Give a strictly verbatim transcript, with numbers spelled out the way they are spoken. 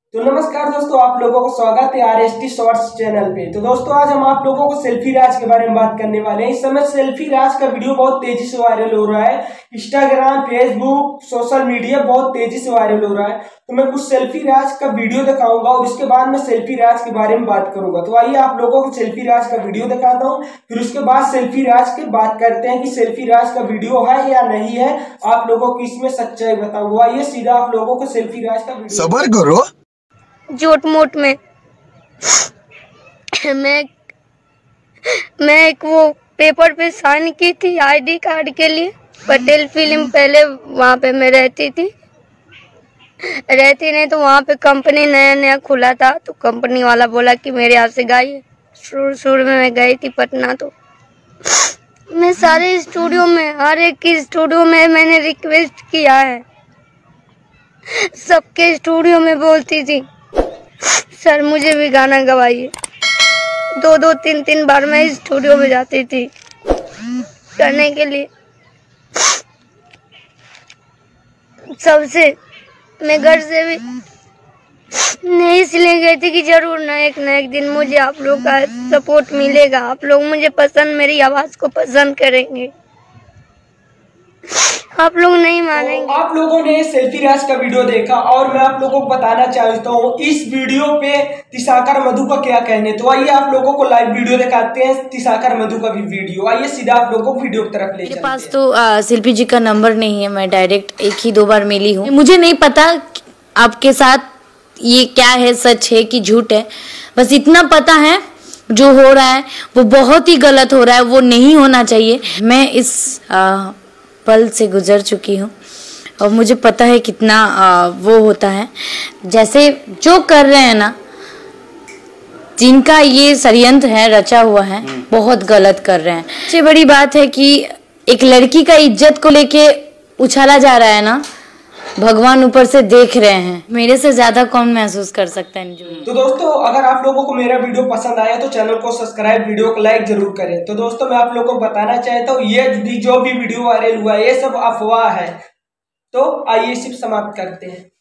तो नमस्कार दोस्तों, आप लोगों को स्वागत है R S T shorts channel पे। तो दोस्तों आज हम आप लोगों को सेल्फी राज के बारे में बात करने वाले हैं। इस समय सेल्फी राज का वीडियो बहुत तेजी से वायरल हो रहा है। इंस्टाग्राम, फेसबुक, सोशल मीडिया बहुत तेजी से वायरल हो रहा है। तो मैं कुछ सेल्फी राज का वीडियो दिखाऊंगा और उसके बाद मैं सेल्फी राज के बारे में बात करूंगा। तो आइए आप लोगों को सेल्फी राज का वीडियो दिखाता हूँ, फिर उसके बाद सेल्फी राज की बात करते हैं कि सेल्फी राज का वीडियो है या नहीं है। आप लोगों की इसमें सच्चाई बताऊंगा। आइए सीधा आप लोगों को सेल्फी राज का वीडियो। सबर करो। जोट मोट में मैं मैं एक वो पेपर पे साइन की थी आईडी कार्ड के लिए। पटेल फिल्म पहले वहाँ पे मैं रहती थी रहती नहीं तो वहाँ पे कंपनी नया नया खुला था, तो कंपनी वाला बोला कि मेरे यहाँ से गाइए। शुरू शुरू में मैं गई थी पटना, तो मैं सारे स्टूडियो में, हर एक की स्टूडियो में मैंने रिक्वेस्ट किया है। सबके स्टूडियो में बोलती थी सर मुझे भी गाना गवाइए। दो दो तीन तीन बार मैं स्टूडियो में जाती थी करने के लिए। सबसे मैं घर से भी नहीं इसलिए गई थी कि जरूर ना एक ना एक दिन मुझे आप लोग का सपोर्ट मिलेगा, आप लोग मुझे पसंद, मेरी आवाज को पसंद करेंगे। आप लोग नहीं मानेंगे। तो आप लोगों ने सेल्फी राज का वीडियो देखा और मैं आप लोगों को बताना चाहता हूँ इस वीडियो पे तिसाकर मधु का क्या कहने। तो आइए आप लोगों को लाइव वीडियो दिखाते हैं, तिसाकर मधु का भी वीडियो। आइए सीधा आप लोगों को वीडियो की तरफ ले चलते हैं। मेरे पास तो आ, शिल्पी जी का नंबर नहीं है, मैं डायरेक्ट एक ही दो बार मिली हूँ। मुझे नहीं पता आपके साथ ये क्या है, सच है कि झूठ है। बस इतना पता है जो हो रहा है वो बहुत ही गलत हो रहा है, वो नहीं होना चाहिए। मैं इस आ, पल से गुजर चुकी हूँ और मुझे पता है कितना आ, वो होता है। जैसे जो कर रहे हैं ना, जिनका ये षड्यंत्र है, रचा हुआ है, बहुत गलत कर रहे हैं। सबसे बड़ी बात है कि एक लड़की का इज्जत को लेके उछाला जा रहा है ना, भगवान ऊपर से देख रहे हैं। मेरे से ज्यादा कौन महसूस कर सकता है। तो दोस्तों अगर आप लोगों को मेरा वीडियो पसंद आया तो चैनल को सब्सक्राइब, वीडियो को लाइक जरूर करें। तो दोस्तों मैं आप लोगों को बताना चाहता हूँ ये जो भी वीडियो वायरल हुआ है ये सब अफवाह है। तो आइए सिर्फ समाप्त करते हैं।